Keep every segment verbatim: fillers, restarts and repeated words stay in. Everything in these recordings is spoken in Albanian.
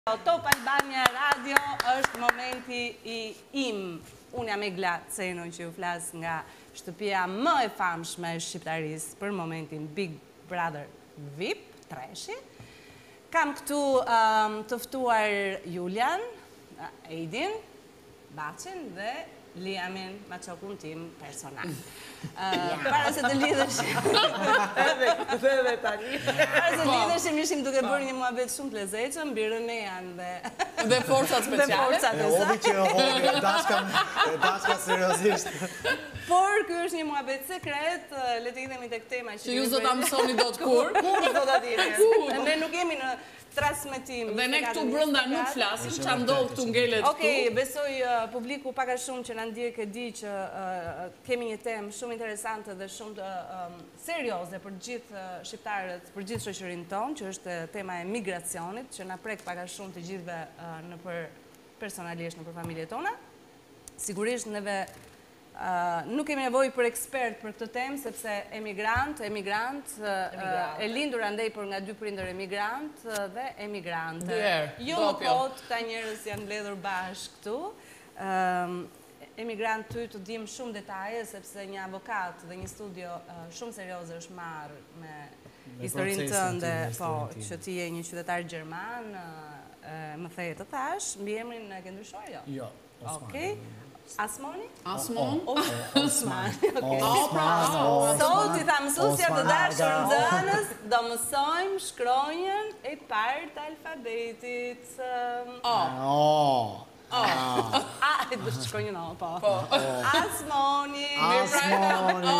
Top Albania Radio është momenti i im. Unë jam Egla Ceno që ju flas nga shtëpia më e famshme e shqiptarisë për momentin Big Brother V I P Treshi. Kam këtu um, të ftuar Julian, Eidin, Bacin dhe Liamin, maqokun tim personal. Uh, para se të lidheshim Dhe tani Para se të lidheshim ishim duke bërë një muhabet shumë të lezetshëm mbi Rënean dhe dhe forcat speciale. Dhe forcat e e që hodhi dashka, dashka seriozisht. Por ky është një muhabet sekret, le të idhemi tek tema që ju do ta mësoni dot kur. Kur do ta dini. Ne nuk jemi në transmetim. Dhe ne këtu brenda nuk flasim, ç'a ndodh këtu ngelet këtu. Okej, besoj uh, publiku pak a shumë që na ndjek e di që uh, kemi një temë shumë interesante dhe shumë të um, serioze për gjithë uh, shqiptarët, për gjithë shoqërinë tonë, që është tema e migracionit, që na prek pak a shumë të gjithëve uh, në për personalisht në për familjet tona. Sigurisht neve Uh, nuk kemi nevojë për ekspert për këtë temë, sepse emigrant, emigrant, uh, uh, e lindur andej për nga dy prindër emigrant uh, dhe emigrante. Jo më kot, këta njerëz janë mbledhur bashkë këtu. Um, emigrant ty të dim shumë detaje, sepse një avokat dhe një studio uh, shumë serioze është marrë me historinë tënde, po, që ti je një qytetar gjerman, uh, uh, më thej të thash, mbi emrin e ke ndryshuar jo? Jo, Osman. Okej. Asmoni? Asmon? Osman. Osman. Sot i tha mësusja të dashur nxënës, do mësojmë shkronjën e parë të alfabetit. O. A, e do shkronjën o, po. Asmoni. Asmoni.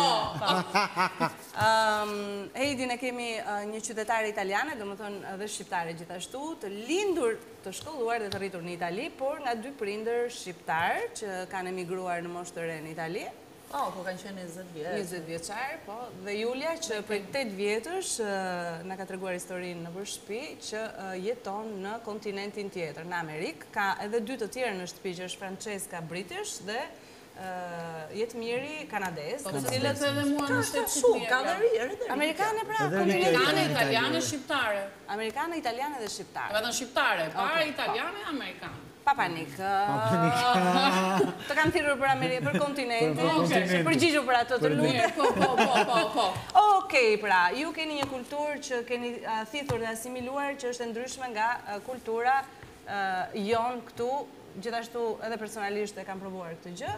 Heidi, ne kemi një qytetare italiane, do më thonë dhe shqiptare gjithashtu, të lindur, të shkolluar dhe të rritur në Itali, por nga dy prindër shqiptar që kanë emigruar në moshë të re në Itali. Oh, po kanë qenë njëzet vjetë. njëzet vjeçar, po. Dhe Julia, që prej tetë vjetësh, na ka treguar historinë në për shtëpi, që jeton në kontinentin tjetër, në Amerikë. Ka edhe dy të tjerë në shtëpi, që është Francesca British dhe jetë miri kanades. Të cilët edhe mua në shtetë shumë, ka dhe rrë. Amerikane pra, Amerikane, italiane, shqiptare. Amerikane, italiane dhe shqiptare. Vetëm shqiptare, para italiane, amerikane. Pa panik. Të kam thirrur për Amerikë, për kontinentin, përgjigju për ato të lutem. Po, po, po, po, po. Okej, pra, ju keni një kulturë që keni thithur dhe asimiluar që është ndryshme nga kultura jon këtu, gjithashtu edhe personalisht e kam provuar këtë gjë.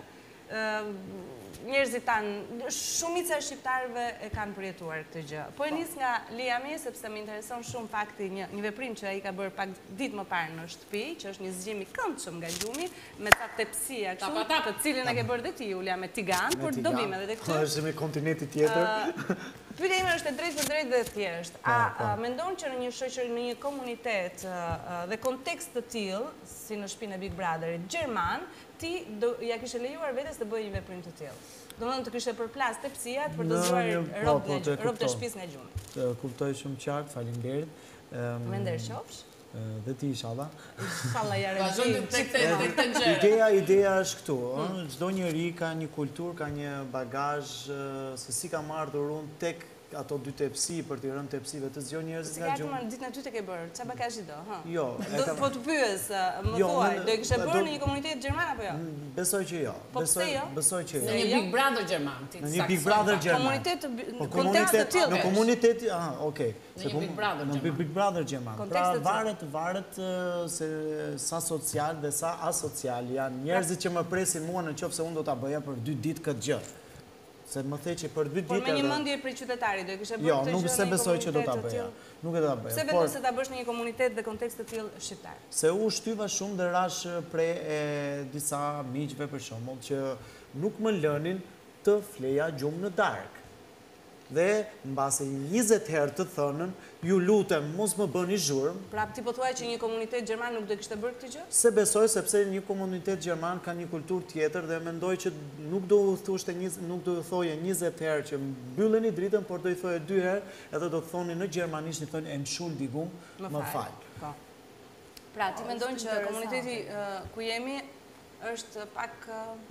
Njerëzit tanë, shumica e shqiptarëve e kanë përjetuar këtë gjë. Po e nis nga Liami, sepse më intereson shumë fakti një, një veprim që ai ka bërë pak ditë më parë në shtëpi, që është një zgjim i këndshëm nga gjumi, me ta tepsia kështu, të cilin e ke bërë dhe ti, Julia, me tigan, por do vim edhe këtë. Është me kontinenti tjetër. Pyetja ime është e drejtë për drejtë dhe thjesht. A mendon që në një shoqëri, në një komunitet dhe kontekst të tillë, si në shtëpinë e Big Brotherit gjerman, ti ja kishe lejuar vetes të bëjë një veprim të tillë? Domethënë të kishe përplas tepsijat për të zgjuar rrobat të shtëpisë nga gjumi. Të kuptoj shumë qartë, faleminderit. Me nder qofsh. Dhe ti inshallah. Inshallah ja Vazhdojmë tek të gjëra. Ideja, ideja është këtu, çdo njeri ka një kulturë, ka një bagazh se si kam ardhur unë tek ato dy tepsi për t'i rënë tepsive të zgjon njerëzit nga gjumë. Si ditën e dytë ke bërë, çfarë bagazhi do, ha? Jo, po të pyes, më thuaj, do e kishe bërë në një komunitet gjerman apo jo? Besoj që jo. Po pse jo? Besoj që jo. Në një Big Brother gjerman, ti. Në një Big Brother gjerman. Komunitet Po kontekst të tillë. Në komunitet, ah, okay. Në një Big Brother Në gjerman. Big Brother gjerman. Pra varet, varet se sa social dhe sa asocial janë njerëzit që më presin mua në qoftë se unë do ta bëja për dy ditë këtë gjë. Se më the që për dy ditë... Por me një mendje për qytetarit, do e kishe bërë Jo, këtë gjë nuk se besoj që do ta bëja. Nuk e do ta bëja. Pse vetëm se ta bësh në një komunitet dhe kontekst të tillë shqiptar? Se u shtyva shumë dhe rash pre e disa miqve për shembull që nuk më lënin të fleja gjumë në darkë. Dhe mbase njëzet herë të thënën, ju lutem mos më bëni zhurmë. Pra ti po thuaj që një komunitet gjerman nuk do kishte bërë këtë gjë? Se besoj sepse një komunitet gjerman ka një kulturë tjetër dhe mendoj që nuk do u thoshte nuk do u thoje njëzet herë që mbylleni dritën, por do i thoje dy herë, edhe do të thoni në gjermanisht i thonë Entschuldigung, më fal. Po. Pra ti mendon që komuniteti ku jemi është pak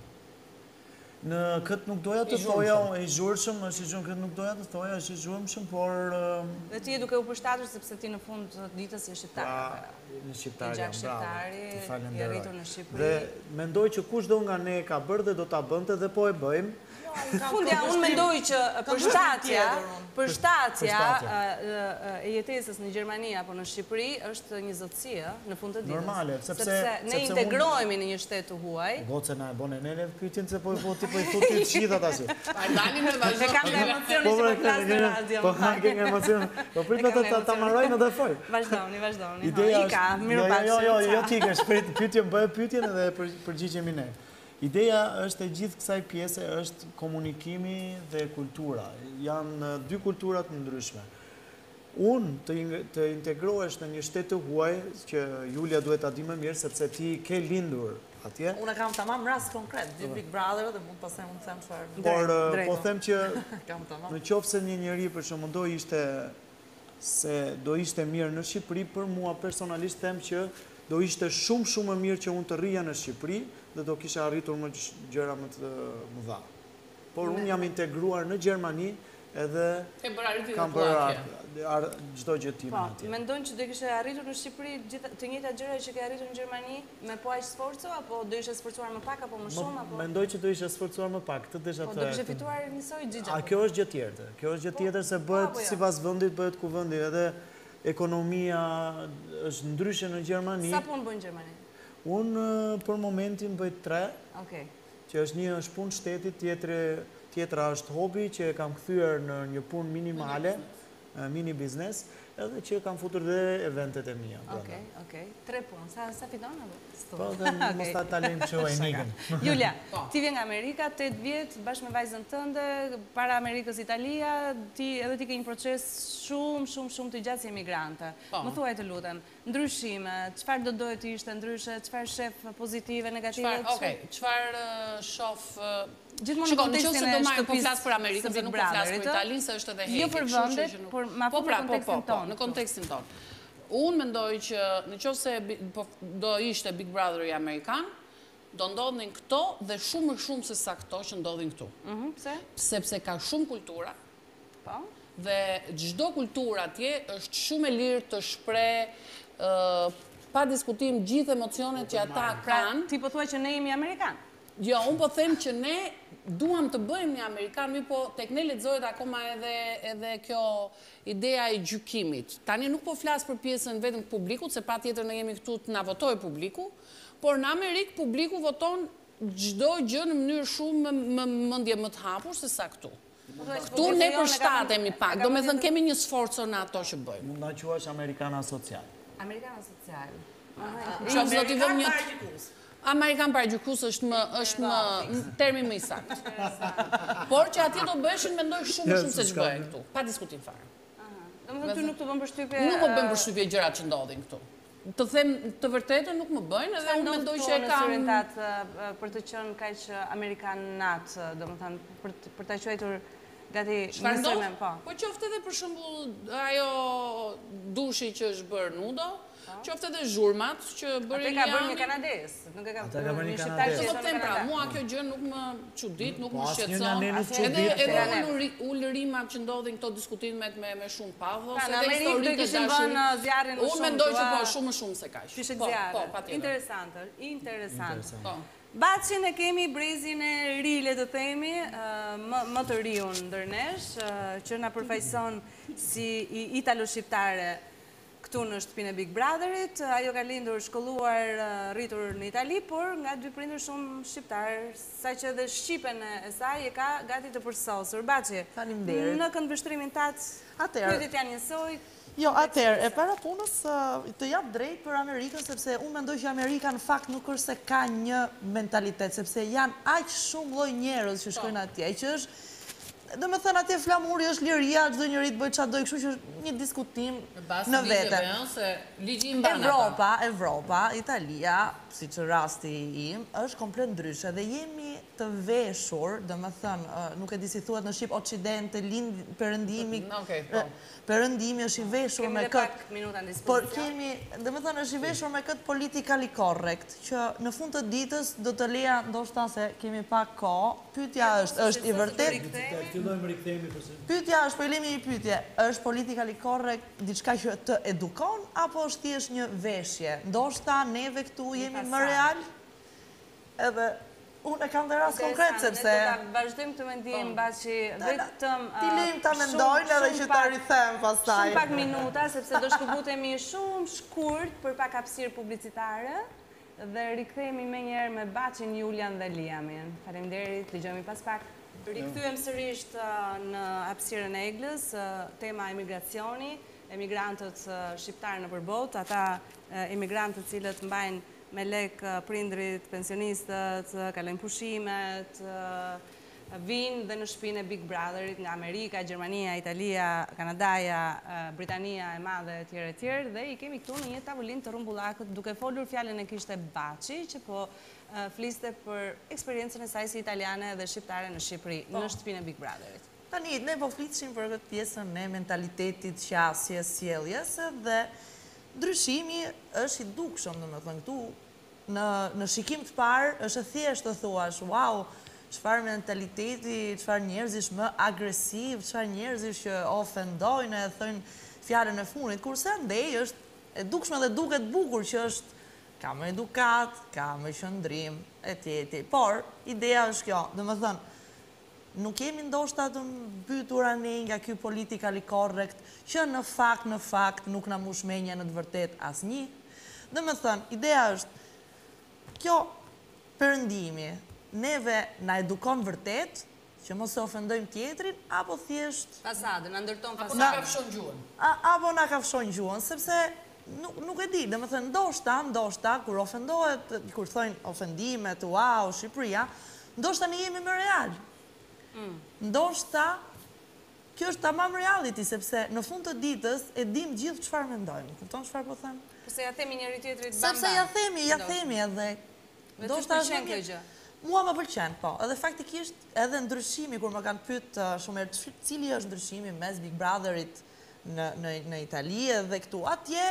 Në këtë nuk doja të thoja, i zhurshëm, është i zhurshëm, këtë nuk doja të thoja, është i zhurshëm, por... Dhe ti e duke u përshtatur sepse ti në fund të ditës je shqiptar. Në shqiptar I jam, gjak bravo. shqiptari, Të i falenderoj. arritur në Shqipëri. Dhe mendoj që kushdo nga ne ka bërë dhe do ta bënte dhe po e bëjmë. Fundja, unë mendoj që përshtatja, përshtatja Përshtatja. e jetesës në Gjermani apo në Shqipëri është një zotësi, në fund të ditës. Normale, sepse- Sepse ne sepse integrohemi në një shtet të huaj. Goce na e bone nene pyetjen se po po ti po i thotë të gjitha tash. Pa dani me E vazhdo. kam nga emocioni që po flas në radio. Po ha ke nga emocion. Po prit ata ta ta marrojnë edhe fol. Vazhdoni, vazhdoni. Ideja Ika, është miru jo, pak. jo, jo, jo ti ke shpejt pyetjen, bëj pyetjen edhe për- përgjigjemi ne. Ideja është e gjithë kësaj pjese është komunikimi dhe kultura. Janë dy kultura të ndryshme. Unë të, ing- të integrohesh në një shtet të huaj, që Julia duhet ta di më mirë, sepse ti ke lindur atje, Unë kam tamam rast konkret, dy Big Brother dhe mund pastaj mund të them çfarë. por uh, drejto. po them që Kam tamam. në qoftë se një njeri për shembull do ishte se do ishte mirë në Shqipëri, për mua personalisht them që do ishte shumë shumë më mirë që unë të rrija në Shqipëri dhe do kisha arritur më gj- gjëra më të mëdha. Por unë jam integruar në Gjermani edhe Ke bërë arritje kam dhe bërë pulatje. ar- ar- çdo gjë time Po, atje. mendojnë që do kishe arritur në Shqipëri gjitha- të njëjtat gjëra që ke arritur në Gjermani me po aq sforco apo do ishe sforcuar më pak apo më shumë apo Mendoj që do ishe sforcuar më pak, të desha po të do kishe fituar njësoj gjigja. A kjo është gjë tjetër. Kjo është gjë tjetër se po bëhet apo jo? sipas vendit, bëhet ku vendi, edhe ekonomia është ndryshe në Gjermani. Sa punë bën në Gjermani? Unë për momentin bëj tre, Okej. që është një është punë shtetit, tjetri tjetra është hobi që e kam kthyer në një punë minimale, eh, mini biznes, edhe që kam futur dhe eventet e mia. brenda. Okej, okej. Tre punë. Sa sa fiton apo? Po dhe mos ta talejmë kështu e nikën. Julia, ti vjen nga Amerika, tetë vjet, bashkë me vajzën tënde, para Amerikës Italia, ti edhe ti ke një proces shumë, shumë, shumë të gjatë si emigrante. Po. Më thuaj të lutem, ndryshime, çfarë do doje të ishte ndryshe, çfarë shef pozitive, negative? Çfarë, okay, çfarë shoh ë, Gjithmonë në Shikon, në qoftë kontekstin se e do marr po shtëpisë flas për Amerikën, së se Big nuk po flas për Brotherit, ë? Italinë, se është edhe Jo heke, për kështu që vendet, që nuk- por ma po fut në pra, po, po, kontekstin po, tonë, në këtu. kontekstin tonë. Unë mendoj që në qoftë se bi- po, do ishte Big Brotheri Amerikan, do ndodhin këto dhe shumë më shumë se sa këto që ndodhin këtu. Mhm, pse? Sepse ka shumë kultura, Po. dhe çdo kulturë atje është shumë e lirë të shpreh ë pa diskutim gjithë emocionet që ata Pra, kanë. ti po thuaj që ne jemi amerikan. Jo, unë po them që ne duam të bëjmë një Amerikan, mi po tek ne lexohet akoma edhe edhe kjo ideja e gjykimit. Tani nuk po flas për pjesën vetëm të publikut, se patjetër ne jemi këtu të na votojë publiku, por në Amerikë publiku voton çdo gjë në mënyrë shumë më mendje më të hapur se sa këtu. Këtu ne përshtatemi pak, do me thënë kemi një sforco në ato që bëjmë. Mund na quash amerikana social. Amerikana social. Qoftë do t'i vëmë një Amerikan Amerikan paragjykus është më është më termi më i saktë. Por që atje do bëheshin mendoj shumë më shumë se ç'bëhet këtu, pa diskutim fare. Domethënë ty nuk të bën përshtypje. Nuk më bën përshtypje gjërat që ndodhin këtu. Të them të vërtetën nuk më bëjnë edhe unë mendoj që e në kam Syrentat për të qenë kaq amerikanat, domethënë për të- për ta quajtur gati Çfarë nisur ndodh? me- po. Po qoftë edhe për shembull ajo dushi që është bërë nudo, qoftë edhe zhurmat që bëri Atë ka bërë një Liani. kanades, nuk e ka Atë ka bërë një shqiptar kanades. që Po jeton në them pra, Kanada. mua kjo gjë nuk më çudit, nuk Po, më asnjë shqetëson. nga ne nuk Edhe çudit, edhe po. ulëri- ulërimat që ndodhin këto diskutimet me me shumë pavos, Pra, në edhe Amerikë do historitë i kishin dashuri. vënë zjarrin më Unë shumë. mendoj që thua, po shumë më shumë se kaq. Fishek Po, zjarre. po, patjetër. Interesante, interesante. Po. Baçin e kemi, brezin e ri le të themi, ë, më, më të riun ndërnesh, ë, që na përfaqëson si i italo-shqiptare këtu në shtëpinë e Big Brotherit. Ajo ka lindur, shkolluar, ë, rritur në Itali, por nga dy prindër shumë shqiptar, saqë edhe shqipen e saj e ka gati të përsosur. Baçi, Faleminderit. në këndvështrimin tat, Atëherë, pyetjet janë njësoj. jo, atëherë, e para punës ë, të jap drejt për Amerikën, sepse unë mendoj që Amerika në fakt nuk është se ka një mentalitet, sepse janë aq shumë lloj njerëz që shkojnë atje, që është do me thënë atje flamuri është liria, çdo njeri të bëjë çfarë do, kështu që është një diskutim në vete. Se ligji i mban ata. Evropa, Evropa, Italia, si që rasti im, është komplet ndryshe dhe jemi të veshur, do me thënë, ë, nuk e di si thuhet në Shqip, Occidente, lind, perëndimi, Okej, po. ë, perëndimi është i veshur Kemi me dhe këtë. pak minuta në Por dispozicion. kemi, do me thënë, është i veshur me këtë politically correct, që në fund të ditës do të leja ndoshta se kemi pak kohë. Pyetja është, është i vërtet fillojmë rikthehemi përse. Pyetja është, po i lemi një pyetje, është politically correct diçka që të edukon apo është thjesht një veshje? Ndoshta neve këtu jemi më real? Edhe unë e kam dhe rast konkret sepse Ne do ta vazhdojmë të mendim mbasi vetëm ti lejmë ta mendojnë edhe që ta rithem pastaj. Shumë pak minuta sepse do shkëputemi shumë shkurt për pak hapësirë publicitare dhe rikthehemi menjëherë me Baçin, Julian dhe Liamin. Faleminderit, dëgjojmë pas pak. Rikthyem sërish në hapësirën e Eglës, tema emigracioni, emigrantët shqiptarë në përbot, ata emigrantët cilët mbajnë me lek prindrit, pensionistët, kalojnë pushimet, vinë dhe në shtëpinë e Big Brotherit nga Amerika, Gjermania, Italia, Kanadaja, Britania e Madhe, e tjerë e tjerë, dhe i kemi këtu në një tavolinë të rumbullakët, duke folur fjalën e kishte Baçi, që po fliste për eksperiencën e saj si italiane dhe shqiptare në Shqipëri, në shtëpinë e Big Brotherit. Tani, ne po flitshim për këtë pjesën e mentalitetit, qasjes, sjelljes dhe ndryshimi është i dukshëm, domethënë këtu në shikim të parë është e thjeshtë të thuash, wow, çfarë mentaliteti, çfarë njerëzish më agresiv, çfarë njerëzish që ofendojnë e thojnë fjalën e fundit, kurse andej është e dukshme dhe duket bukur që është ka më edukat, ka më qëndrim, etj etj. Por ideja është kjo, domethënë nuk kemi ndoshta të mbytura ne nga ky politically correct, që në fakt, në fakt nuk na mush mendja në të vërtet asnjë. Domethënë, ideja është kjo perëndimi, neve na edukon vërtet që mos e ofendojmë tjetrin apo thjesht Fasadën, na ndërton Apo na fasadën. kafshon gjuhën. apo na kafshon gjuhën, sepse nuk nuk e di, domethënë ndoshta, ndoshta kur ofendohet, kur thonë ofendimet, wow, Shqipëria, ndoshta ne jemi më real. Ndoshta kjo është tamam reality, sepse në fund të ditës e dim gjithë çfarë mendojmë. Kupton çfarë po them? Pse ja themi njëri tjetrit bam. Sepse ja themi, ja themi edhe. Ndoshta është kjo gjë. Mua më pëlqen, po. Edhe faktikisht edhe ndryshimi kur më kanë pyet shumë herë cili është ndryshimi mes Big Brotherit në në në Itali dhe këtu. Atje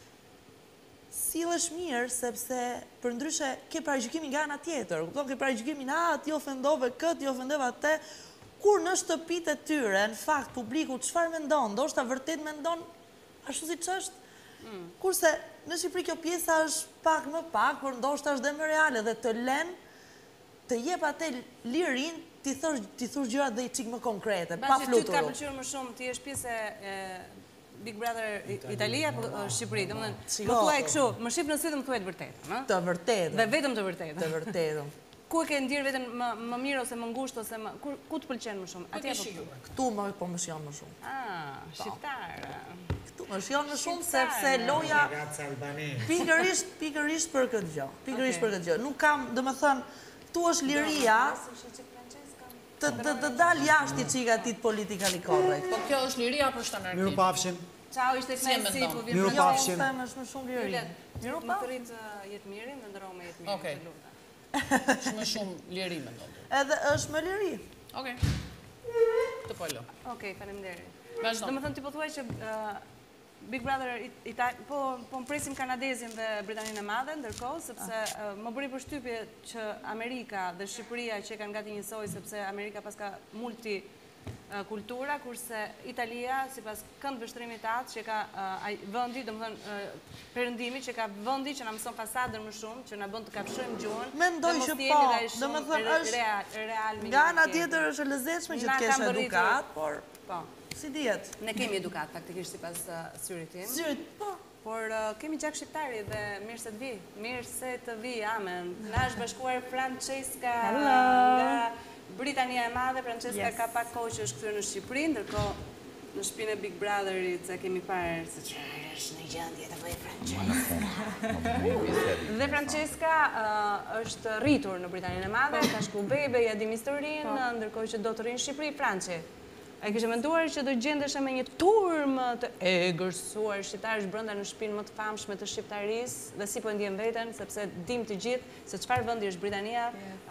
sillesh mirë sepse përndryshe ke parajgjikimin nga ana tjetër. Kupton, ke parajgjikimin, ah, ti ofendove këtë, ti ofendove atë. Kur në shtëpitë e tyre, në fakt publiku çfarë mendon, ndoshta vërtet mendon ashtu siç është. Kurse në Shqipëri kjo pjesa është pak më pak, por ndoshta është dhe më reale dhe të lën të jep atë lirin ti thosh ti thosh gjëra dhe çik më konkrete, pa Baçi, ty të ka flutur. pëlqyer më shumë, ti je pjesë e Big Brother Italia apo Shqipëri, domethënë, Shiko. më thuaj kështu, më shif në sy dhe më thuaj të vërtetën, ëh? Të vërtetë. Dhe vetëm të vërtetën. Të vërtetë. Ku e ke ndier veten më më mirë ose më ngushtë ose më ku, ku të pëlqen më shumë? Atje apo këtu? Këtu më po më shijon më shumë. Ah, shqiptare. Këtu më shijon më shumë sepse loja Ragazza albane. pikërisht pikërisht për këtë gjë. Pikërisht për këtë gjë. Nuk kam, domethënë, këtu është liria të të të dal jashtë çik atit politically correct. Po kjo është liria për shtanarki. Miru pafshin. Ciao, ishte Si e kënaqësi mendon? po vjen. Miru Jo, pafshin. them është më shumë liri. Miru Më pa. të rrit jetë mirin dhe ndërro me jetë mirin. Okej. të lutem. Është më shumë liri mendon. Edhe është më liri. Okej. Të po lë. Okej, faleminderit. Vazhdo. Domethënë ti po thuaj që ë, Big Brother Ita- po po mpresim kanadezin dhe Britaninë e Madhe, ndërkohë sepse ë, më bëri përshtypje që Amerika dhe Shqipëria që kanë gati njësoj sepse Amerika pas ka multi ë, kultura, kurse Italia sipas kënd vështrimit të atë që ka ë, ai vendi, domethënë ë, perëndimi që ka vendi që na mëson fasadën më shumë, që na bën të kafshojmë gjuhën. Mendoj dhe mos që jemi po, dhe ai shumë domethënë re- është- real, real me Nga njëri ana tjetrin. tjetër është e lezetshme që Na të kesh kam bërritur- edukat, por Po. si dihet. Ne kemi edukat faktikisht sipas uh, syrit tim. Zyrit, po. Por uh, kemi gjak shqiptari dhe mirë se të vi. Mirë se të vi, amen. Na është bashkuar Francesca nga Britania e Madhe. Francesca Yes. ka pak kohë që është kthyer në Shqipëri, ndërkohë në shtëpinë e Big Brotherit se kemi parë se çfarë është në gjendje të bëjë Francesca. Dhe Francesca uh, është rritur në Britaninë e Madhe, ka shku bebe, ja di historinë, ndërkohë që do të rrinë në Shqipëri, Franci. A kishe menduar që do gjendeshe me një turmë të egërsuar shqiptarësh brenda në shtëpinë më të famshme të shqiptarisë dhe si po e ndjen veten, sepse dim të gjithë se çfarë vendi është Britania,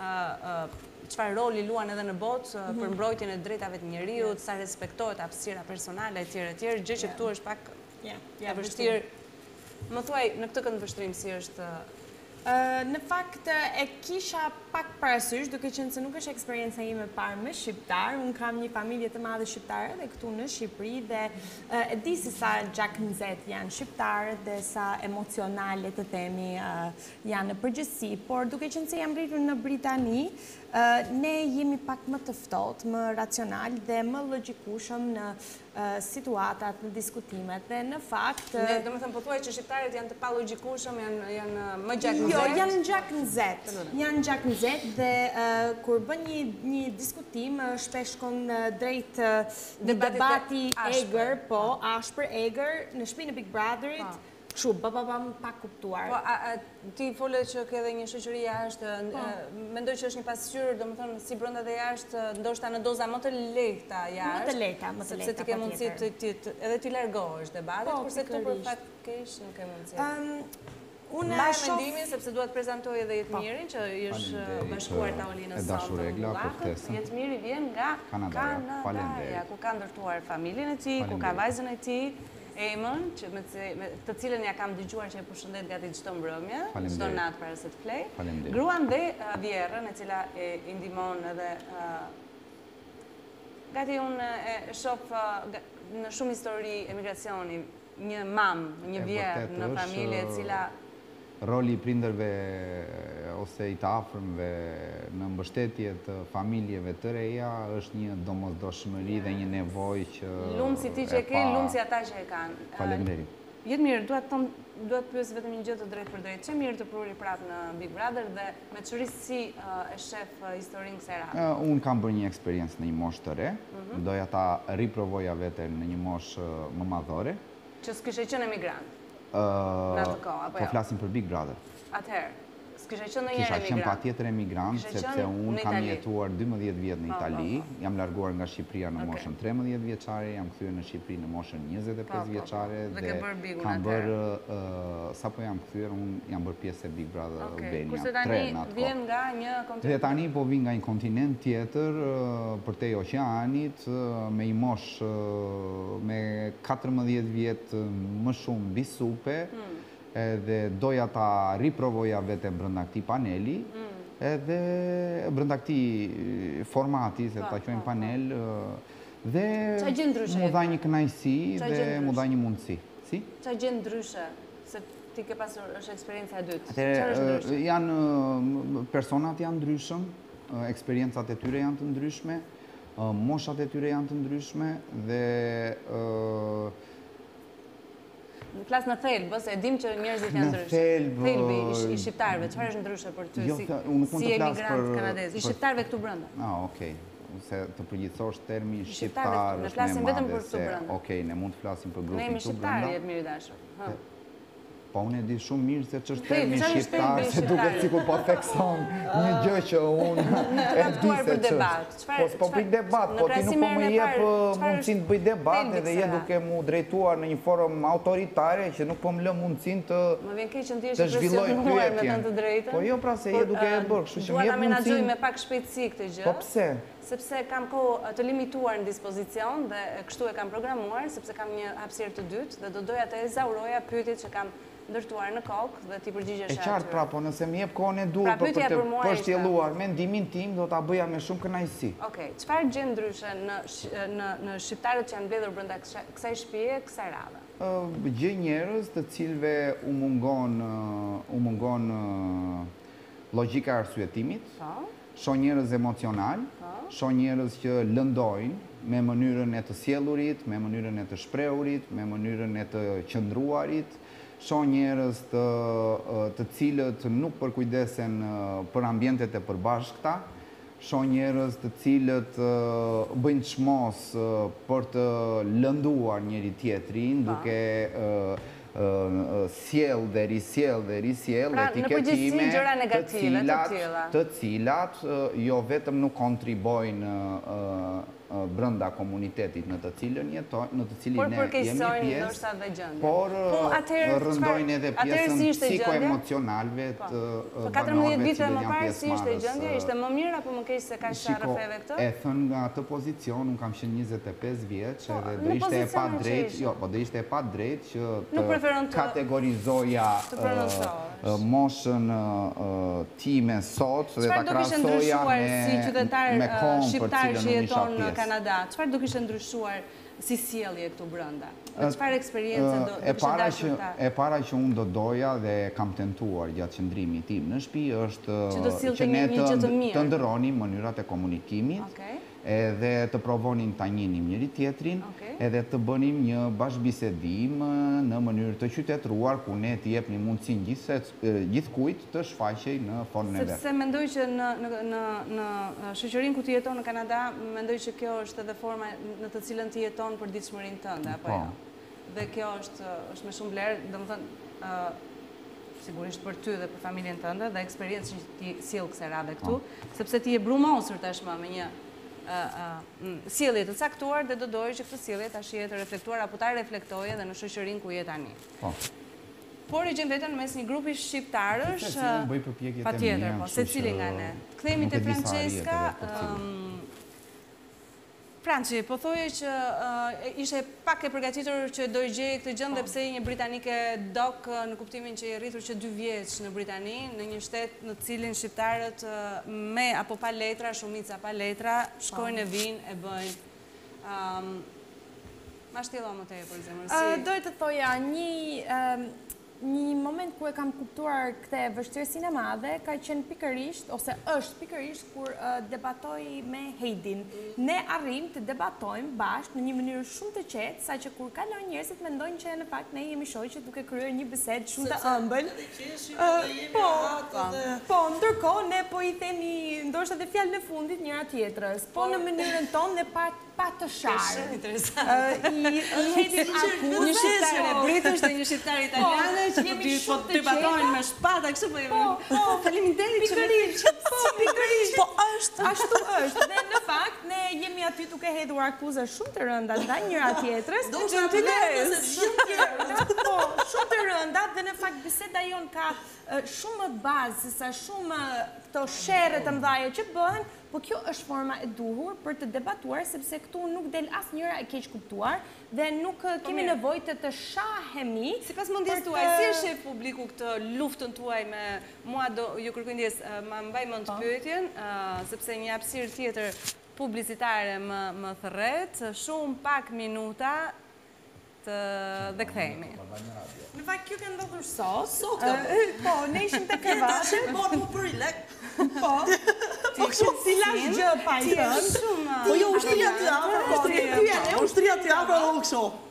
çfarë roli luan edhe në botë për mbrojtjen e drejtave të njeriut, sa respektohet hapësira personale etj etj, gjë që këtu është pak e vështirë. Më thuaj, në këtë këndvështrim si është Në fakt e kisha pak parasysh, duke qenë se nuk është eksperienca ime parë me shqiptar. Unë kam një familje të madhe shqiptare dhe këtu në Shqipëri dhe e di si sa gjaknëzet janë shqiptarët dhe sa emocionale të themi janë në përgjithësi, por duke qenë se jam rritur në Britani, ne jemi pak më të ftohtë, më racional dhe më logjikueshëm në situatat, në diskutimet dhe në fakt... Ne, do më thëmë, po thuaj që shqiptarët janë të pa logjikueshëm, janë më gjaknëzet? Jo, janë gjaknëzet. Janë gjaknëzet dhe kur bën një diskutim, shpesh shkon drejt debati egër, po, ashpër egër, në shtëpinë e Big Brotherit, kështu, bababam pa kuptuar. Po, ti fole që ke edhe një shoqëri jashtë, mendoj që është një pasqyrë, do më thënë, si brenda dhe jashtë, ndoshta në doza më të lehta jashtë. Më të lehta, më të lehta, sepse ti ke mundësi edhe ti largohesh debatit, kurse këtu për fakt kesh nuk ke mundësi. Unë Mbaj mendimin sepse duhet prezantoj edhe Jetmirin që është bashkuar Taulinës sot. Jetmiri vjen nga Kanadaja, ku ka ndërtuar familjen e tij, ku ka vajzën e tij, Emën, të cilën ja kam dëgjuar që e përshëndet gati çdo mbrëmje, çdo natë para se të flej. Gruan dhe Vjerrën, e cila i ndihmon edhe gati unë e shoh në shumë histori emigracioni një mamë, një vjerë në familje e cila roli i prindërve ose i të afërmve në mbështetje të familjeve të reja është një domosdoshmëri dhe një nevojë që lumë si ti që e ke, lumë si ata që e kanë. Faleminderit. Jetmir, duhet të pyes vetëm një gjë të drejtë për drejtë. Që mirë të pruri prapë në Big Brother dhe me çfarë si e shef historinë kësaj radhe? Unë kam bërë një eksperiencë në një moshë të re, doja ta riprovoja veten në një moshë më madhore. Që s'kishe qenë emigrant? Po flasim për Big Brother. Atëherë, s'kishe qenë në njërë Kisha emigrant? qenë pa tjetër emigrant, sepse unë kam jetuar dymbëdhjetë vjetë në Itali, jam larguar nga Shqipëria në moshën tremëdhjetë vjeçare, jam kthyer në Shqipëri në moshën njëzet e pesë vjeçare dhe kam bërë, sa po jam kthyer, unë jam bërë pjesë e Big Brother Albania. Kurse tani vjen nga një kontinent? Dhe tani po vjen nga një kontinent tjetër, përtej oqeanit, me i mosh me katërmbëdhjetë vjetë më shumë bisupe, edhe doja ta riprovoja vetëm brenda këtij paneli, edhe brenda këtij formati, se ta quajmë panel, dhe mu dha një kënaqësi dhe mu dha një mundësi. Si? Çfarë gjë ndryshe? Se ti ke pasur është eksperjenca e dytë. Atëherë janë personat janë ndryshëm, eksperiencat e tyre janë të ndryshme, moshat e tyre janë të ndryshme dhe në flas në thelbë, se e dim që njerëzit janë ndryshë. Thelbi i shqiptarëve, çfarë është ndryshe për ty si emigrant kanadez? I shqiptarëve këtu brenda. Ah, okej. Se të përgjithsosh termi shqiptar është më madhe se, okej, ne mund të flasim për grupin këtu brenda. Ne jemi shqiptarë, Jetmiri dashur. Po unë e di shumë mirë se që është termi shqiptar, se duket sikur po thekson një gjë që unë e di se që është. Po s'po bëj debat, po ti nuk po më jep mundësin të bëj debat edhe je duke mu drejtuar në një forum autoritare që nuk po më lë mundësin të zhvilloj pyetjen. Po jo pra se je duke e bërë, kështu që më jep mundësin... Duhet ta menaxhoj me pak shpejtësi këtë gjë. Po pse? Sepse kam kohë të limituar në dispozicion dhe kështu e kam programuar, sepse kam një hapësirë të dytë dhe do doja të ezauroja pyetjet që kam ndërtuar në kokë dhe ti përgjigjesh aty. E qartë pra, po nëse më jep kohën e duhur për të përshtjelluar mendimin tim, do ta bëja me shumë kënaqësi. Okej, çfarë gjë ndryshe në shqiptarët që janë mbledhur brenda kësaj shtëpie, kësaj radhe? Gjë njerëz të cilëve u mungon u mungon logjika e arsyetimit. Shoh njerëz emocional, shoh njerëz që lëndojnë me mënyrën e të sjellurit, me mënyrën e të shprehurit, me mënyrën e të qëndruarit. Shoh njerëz të cilët nuk përkujdesen për ambientet e përbashkëta, shoh njerëz të cilët bëjnë çmos për të lënduar njëri tjetrin, duke sjell dhe risjell dhe risjell etiketime të cilat jo vetëm nuk kontribojnë brenda komunitetit në të cilën jetoj, në të cilin Por ne për jemi keqësojnë pjesë, ndoshta dhe gjendje. por Po, atëherë, rëndojnë çfarë- edhe atëherë pjesën si ishte gjendja? psikoemocionalve të Po banorëve katërmbëdhjetë vite që më janë parë si ishte pjesëmarrës, gjendja, ishte më mirë apo më keq se kaq sa Shiko, rrëfeve këtu? e thënë nga atë pozicion, unë kam qenë njëzet e pesë vjeç Po, edhe në do ishte e pa pozicionin që drejt, ishe. jo, po do ishte e pa drejt që Nuk preferon të të- kategorizoja të prononcohesh. ë, ë, moshën ë, time sot dhe ta Çfarë do kishte krahasoja ndryshuar si me qytetar me uh, kohën për shqiptar cilën që unë isha jeton në pjesë. Kanada? Çfarë do kishte ndryshuar si sjellje këtu brenda? Me çfarë eksperiencë do do E kishte para që dashur ta? e para që unë do doja dhe kam tentuar gjatë qëndrimit tim në shtëpi është Që do sillte që ne një- një gjë të të, mirë. të ndëronim mënyrat e komunikimit, Okej. edhe të provonim ta njinim njëri tjetrin, Okej. edhe të bënim një bashkëbisedim në mënyrë të qytetëruar ku ne të jepnim mundësinë gjithse- gjithkujt të shfaqej në fonën e vet. Sepse mendoj që në në në në shoqërinë ku ti jeton në Kanada, mendoj që kjo është edhe forma në të cilën ti jeton për ditëshmërinë tënde apo Po. jo. Dhe kjo është është me shumë vlerë, domethënë ë sigurisht për ty dhe për familjen tënde dhe eksperiencën që ti sjell kësaj radhe këtu, sepse ti je brumosur tashmë me një ë ë sjellje të caktuar dhe do dojë që këtë sjellje tash jetë reflektuar apo ta reflektojë edhe në shoqërinë ku je tani. Po. Por e gjen veten mes një grupi shqiptarësh. Se cilën bëj përpjekjet e Patjetër, mia, po, kështu secili që nga ne. Kthehemi nuk te e di sa Francesca. arrihet edhe për cilin. ëm, Franci, po thoje që uh, ishe pak e përgatitur që do i gjej këtë gjë dhe pse një britanike dok në kuptimin që i rritur që dy vjeç në Britani, në një shtet në cilin shqiptarët uh, me apo pa letra, shumica pa letra, shkojnë e vinë e bëjnë. Um, Ma shtjello më tepër zemër. Uh, Si? Doj të thoja, një, um, një moment ku e kam kuptuar këtë vështirësinë e madhe, ka qenë pikërisht, ose është pikërisht, kur uh, debatoj me Heidin. Ne arrim të debatojmë bashkë në një mënyrë shumë të qetë, sa që kur kalojnë njerëzit mendojnë që në fakt ne jemi shoqë duke kryer një bisedë shumë të ëmbël. Po, po, ndërkohë ne po i themi ndoshta edhe fjalën e fundit njëra tjetrës, po në mënyrën tonë dhe pa pa të sharë. Interesant. Ë, I i hetim akuzë. Një shqiptare british dhe një shqiptare italiane që po jemi dy- po shumë të debatojnë qeta. me shpata kështu po Po, jemi. po, Faleminderit që pikërisht. Po, pikërisht. Po është. Ashtu është. Dhe në fakt ne jemi aty duke hedhur akuza shumë të rënda ndaj njëra tjetrës. Do të të lezë, Shumë të rënda. Po, shumë të rënda dhe në fakt biseda jon ka uh, shumë më bazë, se sa shumë uh, këto sherrë të mëdha që bëhen, po kjo është forma e duhur për të debatuar, sepse këtu nuk del asnjëra e keq kuptuar dhe nuk uh, kemi mirë. nevojë të të shahemi. Sipas mendjes për tuaj, të- si e sheh publiku këtë luftën tuaj me mua do ju kërkoj ndjes, uh, ma mbaj mend Po. pyetjen, uh, sepse një hapësirë tjetër publicitare më më thërret, shumë pak minuta të dhe kthehemi. Në fakt kjo ka ndodhur sot. Sot, Ë, Po, ne ishim te krevati. Po, po për i lek. Po. Po kështu si lash gjë pa i thënë. Shumë Po jo, ushtria të afër, po, ti pyja ne ushtria të afër, o kështu.